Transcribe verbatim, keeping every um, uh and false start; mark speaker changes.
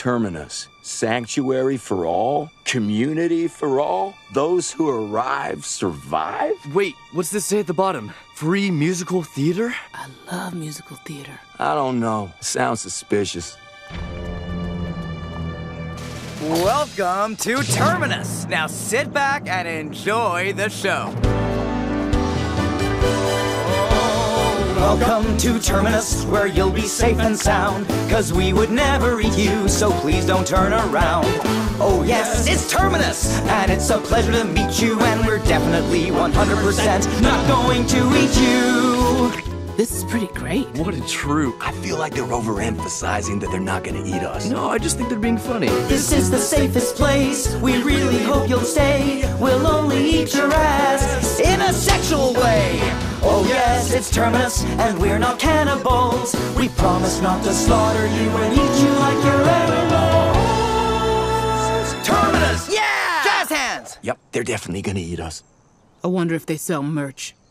Speaker 1: Terminus. Sanctuary for all? Community for all? Those who arrive survive?
Speaker 2: Wait, what's this say at the bottom? Free musical theater?
Speaker 3: I love musical theater.
Speaker 1: I don't know. Sounds suspicious.
Speaker 4: Welcome to Terminus. Now sit back and enjoy the show. Welcome to Terminus, where you'll be safe and sound. Cause we would never eat you, so please don't turn around. Oh yes, it's Terminus, and it's a pleasure to meet you. And we're definitely one hundred percent not going to eat you.
Speaker 3: This is pretty great.
Speaker 2: What a troop.
Speaker 1: I feel like they're overemphasizing that they're not gonna eat us.
Speaker 2: No, I just think they're being funny.
Speaker 4: This is the safest place. We really hope you'll stay. We'll only eat your ass in a sexual way. Oh yes, it's Terminus, and we're not cannibals. We promise not to slaughter you and eat you like your animals. Terminus, yeah! Jazz hands!
Speaker 1: Yep, they're definitely gonna eat us.
Speaker 3: I wonder if they sell merch.